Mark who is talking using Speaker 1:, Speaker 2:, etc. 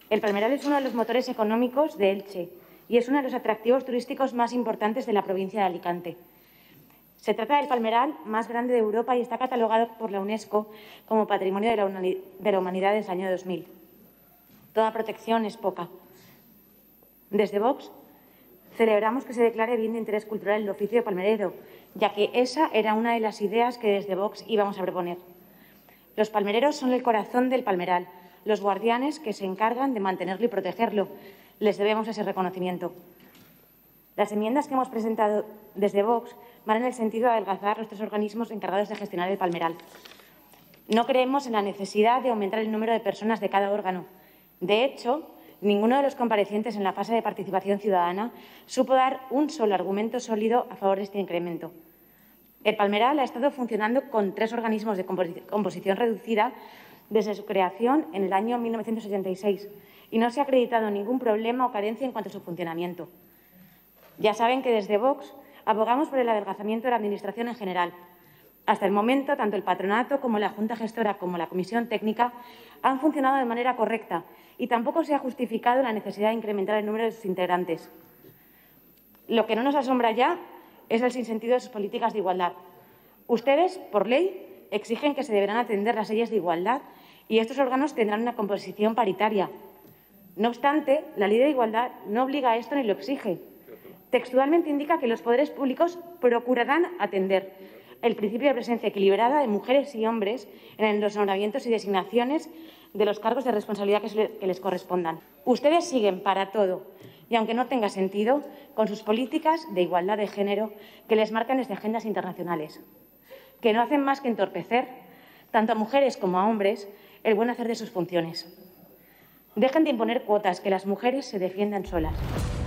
Speaker 1: El Palmeral es uno de los motores económicos de Elche y es uno de los atractivos turísticos más importantes de la provincia de Alicante. Se trata del palmeral más grande de Europa y está catalogado por la UNESCO como Patrimonio de la Humanidad desde el año 2000. Toda protección es poca. Desde Vox celebramos que se declare bien de interés cultural el oficio de palmerero, ya que esa era una de las ideas que desde Vox íbamos a proponer. Los palmereros son el corazón del palmeral, los guardianes que se encargan de mantenerlo y protegerlo. Les debemos ese reconocimiento. Las enmiendas que hemos presentado desde Vox van en el sentido de adelgazar los tres organismos encargados de gestionar el palmeral. No creemos en la necesidad de aumentar el número de personas de cada órgano. De hecho, ninguno de los comparecientes en la fase de participación ciudadana supo dar un solo argumento sólido a favor de este incremento. El palmeral ha estado funcionando con 3 organismos de composición reducida desde su creación en el año 1986 y no se ha acreditado ningún problema o carencia en cuanto a su funcionamiento. Ya saben que desde Vox abogamos por el adelgazamiento de la Administración en general. Hasta el momento, tanto el patronato como la Junta Gestora como la Comisión Técnica han funcionado de manera correcta y tampoco se ha justificado la necesidad de incrementar el número de sus integrantes. Lo que no nos asombra ya es el sinsentido de sus políticas de igualdad. Ustedes, por ley, exigen que se deberán atender las leyes de igualdad y estos órganos tendrán una composición paritaria. No obstante, la Ley de Igualdad no obliga a esto ni lo exige. Textualmente indica que los poderes públicos procurarán atender el principio de presencia equilibrada de mujeres y hombres en los nombramientos y designaciones de los cargos de responsabilidad que les correspondan. Ustedes siguen para todo, y aunque no tenga sentido, con sus políticas de igualdad de género que les marcan desde agendas internacionales, que no hacen más que entorpecer, tanto a mujeres como a hombres, el buen hacer de sus funciones. Dejen de imponer cuotas, que las mujeres se defiendan solas.